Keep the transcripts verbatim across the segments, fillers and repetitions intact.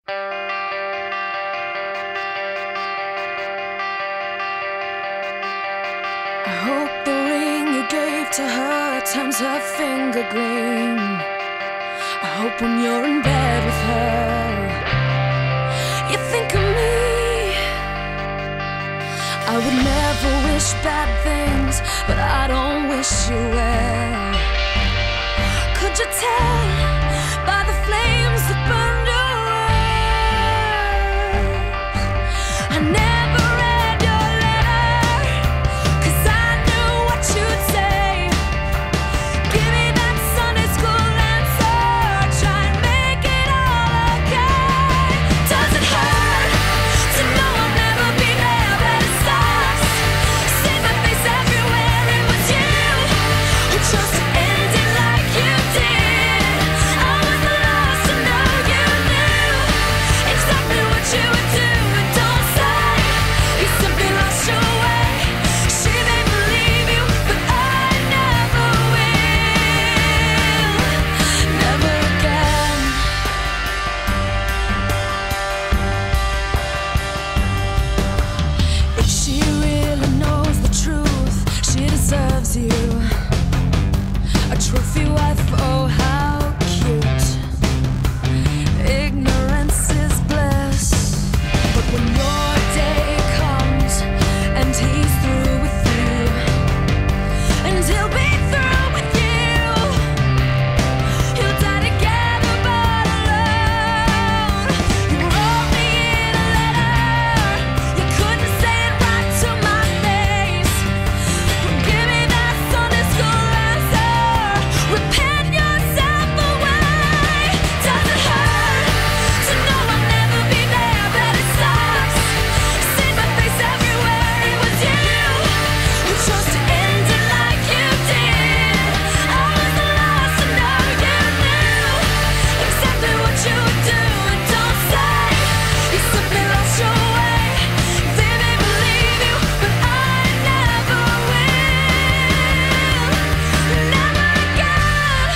I hope the ring you gave to her turns her finger green. I hope when you're in bed with her, you think of me. I would never wish bad things, but I don't wish you well. Could you tell by the flames that burned your eyes? I never read your letter, 'cause I knew what you'd say. Give me that Sunday school answer, try and make it all okay. Does it hurt to know I'll never be there, but it sucks? See my face everywhere, it was you who chose to end it like you did. I was lost to know you knew exactly what you would do, and don't say you simply lost your way. She may believe you, but I never will, never again. If she really knows the truth, she deserves you. A trophy wife, oh how cute. Ignorance is bliss, but when your day comes and he's through with you, and he'll be through with you, you'll die together but alone. You wrote me in a letter, you couldn't say it right to my face. Give me that Sunday school answer, repent yourself away. Does it hurt to know I'll never be there, but it sucks? See my face everywhere, it was you who chose to end it like you did. I was lost to know you knew exactly what you would do, and don't say you simply lost your way. They may believe you, but I never will, never again.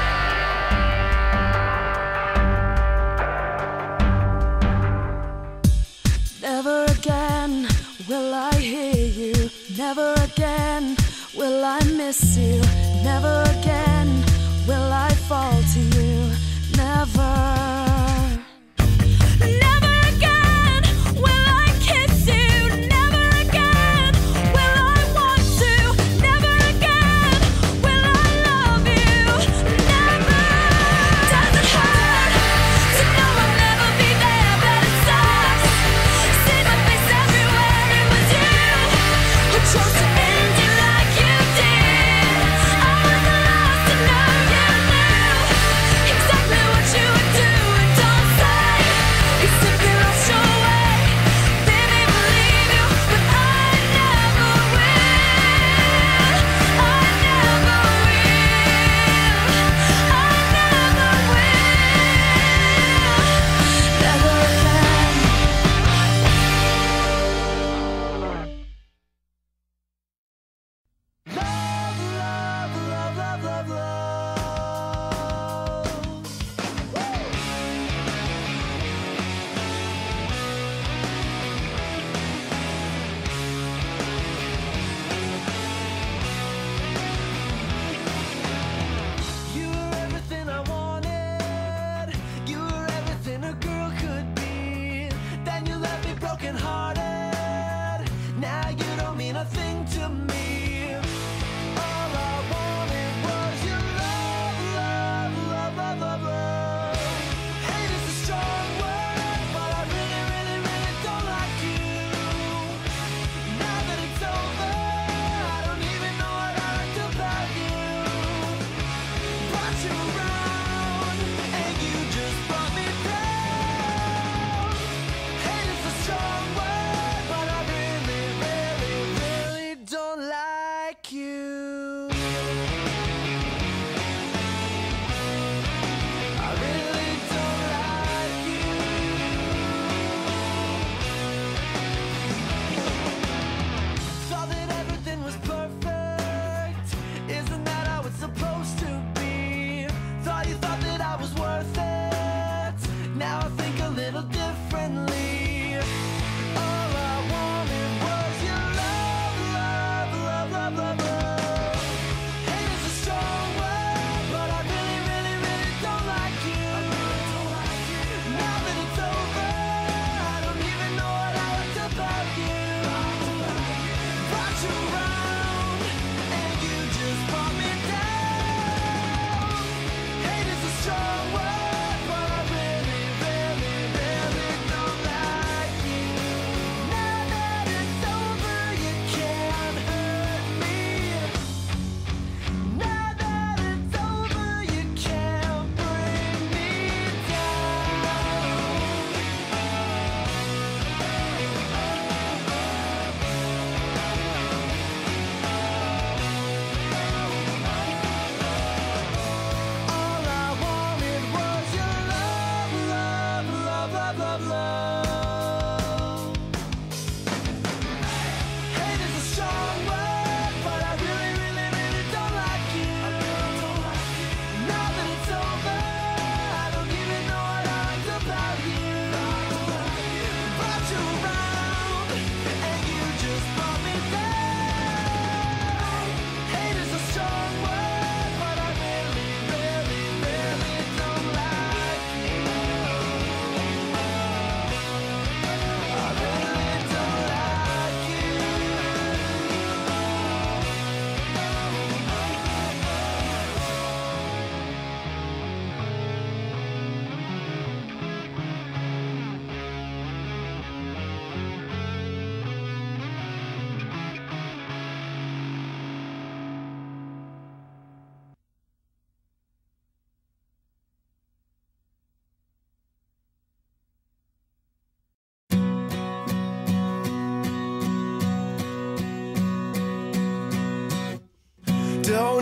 Never again will I hear you. Never again will I miss you. Never again will I fall to you. Never. Never again will I kiss you. Never again will I want to. Never again will I love you. Never. Does it hurt to know I'll never be there, but it sucks? See my face everywhere, it was you who chose to end it like you did. I was lost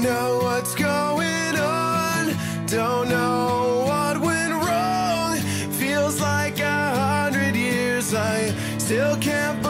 know what's going on, don't know what went wrong. Feels like a hundred years, I still can't